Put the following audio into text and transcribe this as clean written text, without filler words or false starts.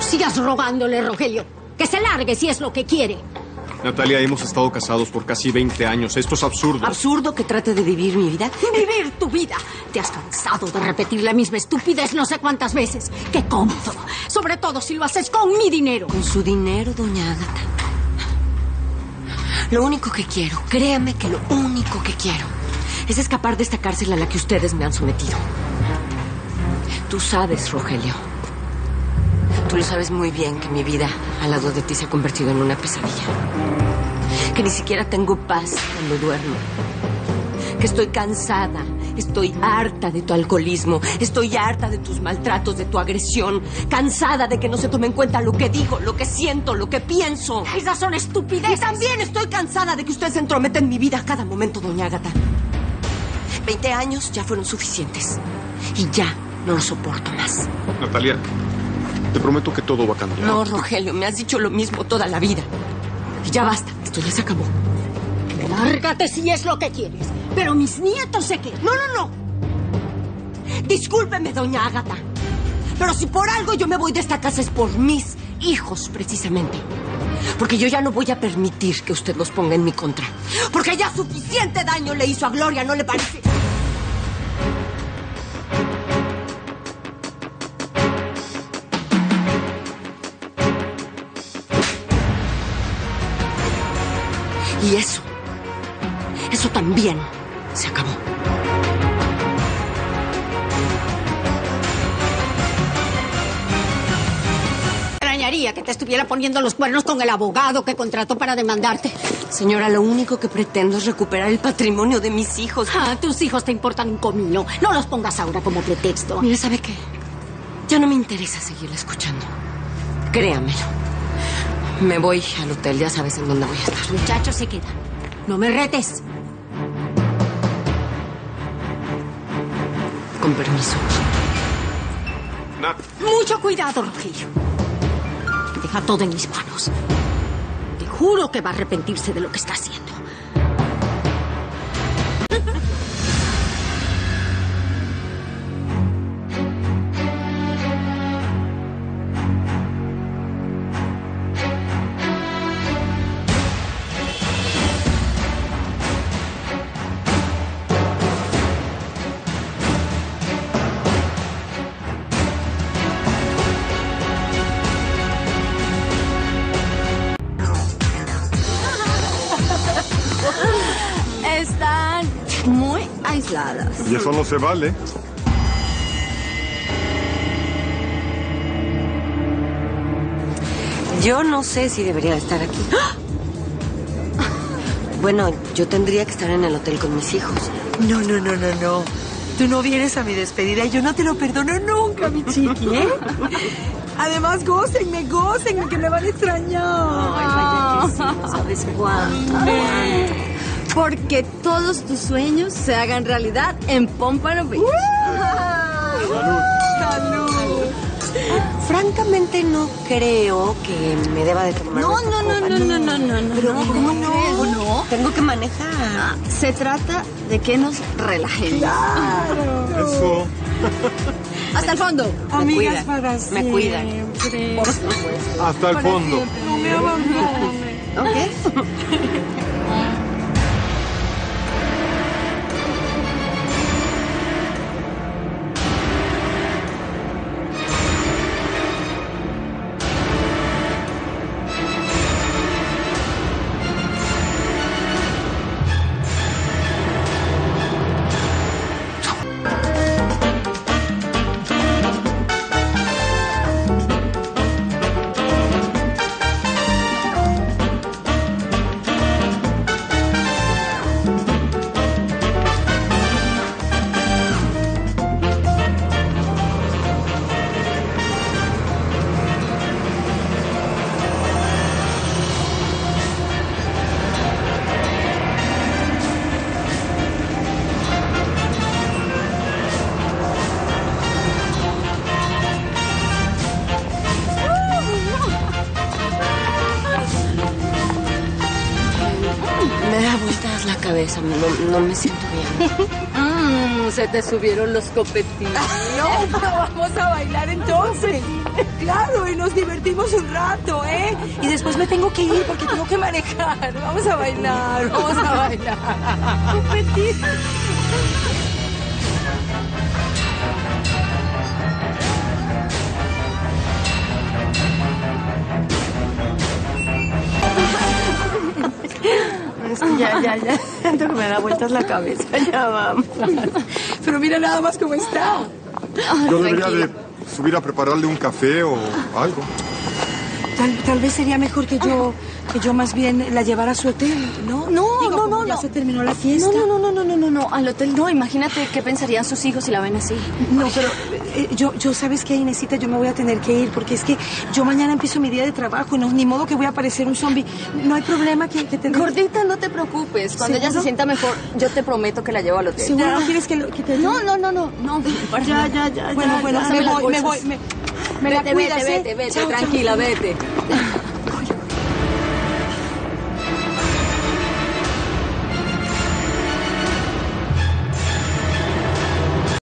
sigas rogándole, Rogelio. Que se largue si es lo que quiere. Natalia, hemos estado casados por casi 20 años. Esto es absurdo. ¿Absurdo que trate de vivir mi vida? ¡Vivir tu vida! Te has cansado de repetir la misma estupidez no sé cuántas veces. ¡Qué cómodo! Sobre todo si lo haces con mi dinero. Con su dinero, doña Ágata. Lo único que quiero, créame que lo único que quiero es escapar de esta cárcel a la que ustedes me han sometido. Tú sabes, Rogelio. Tú lo sabes muy bien que mi vida al lado de ti se ha convertido en una pesadilla. Que ni siquiera tengo paz cuando duermo. Que estoy cansada, estoy harta de tu alcoholismo, estoy harta de tus maltratos, de tu agresión, cansada de que no se tome en cuenta lo que digo, lo que siento, lo que pienso. Esas son estupideces. Y también estoy cansada de que usted se entrometa en mi vida a cada momento, doña Ágata. 20 años ya fueron suficientes y ya no lo soporto más. Natalia, te prometo que todo va a cambiar. No, Rogelio, me has dicho lo mismo toda la vida. Y ya basta, esto ya se acabó. Lárgate si es lo que quieres. Pero mis nietos se quedan. No. Discúlpeme, doña Ágata. Pero si por algo yo me voy de esta casa es por mis hijos, precisamente. Porque yo ya no voy a permitir que usted los ponga en mi contra. Porque ya suficiente daño le hizo a Gloria, ¿no le parece? Y eso también se acabó. Extrañaría que te estuviera poniendo los cuernos con el abogado que contrató para demandarte. Señora, lo único que pretendo es recuperar el patrimonio de mis hijos. Tus hijos te importan un comino. No los pongas ahora como pretexto. Mire, ¿sabe qué? Ya no me interesa seguirla escuchando. Créamelo. Me voy al hotel, ya sabes en dónde voy a estar. Los muchachos se quedan. No me retes. Con permiso. Nat. Mucho cuidado, Rogelio. Deja todo en mis manos. Te juro que va a arrepentirse de lo que está haciendo. Están muy aisladas. Y eso no se vale. Yo no sé si debería estar aquí. Bueno, yo tendría que estar en el hotel con mis hijos. No. Tú no vienes a mi despedida y yo no te lo perdono nunca, mi chiqui, ¿eh? Además, gócenme, que me van a extrañar. Ay, vaya que sí, no sabes cuánto. Porque todos tus sueños se hagan realidad en Pompano Beach. ¡Salud! Francamente, no creo que me deba de tomar. No. Pero, ¿cómo ¿O no? Tengo que manejar. Se trata de que nos relajemos. Eso. Hasta el fondo. Amigas cuidan, para me siempre. cuidan. Hasta el fondo. No me abandones. ¿Ok? Me da vueltas la cabeza, no me siento bien. Se te subieron los copetines. No, pero vamos a bailar entonces. Claro, y nos divertimos un rato, ¿eh? Y después me tengo que ir porque tengo que manejar. Vamos a bailar, vamos a bailar. Competir. Es que ya. Siento que me da vueltas la cabeza. Ya vamos. Pero mira nada más cómo está. Yo debería de subir a prepararle un café o algo. Tal vez sería mejor que yo más bien la llevara a su hotel, ¿no? No. Ya se terminó la fiesta. No, al hotel no. Imagínate qué pensarían sus hijos si la ven así. No, pero yo sabes que, Inesita, yo me voy a tener que ir porque es que yo mañana empiezo mi día de trabajo y no, ni modo que voy a parecer un zombie. No hay problema que te... Gordita, no te preocupes. Cuando ella se sienta mejor, yo te prometo que la llevo al hotel. ¿Seguro no quieres que te... No. Bueno, o sea, me voy. Me la cuidas, ¿eh? Vete, Chao, tranquila, vete.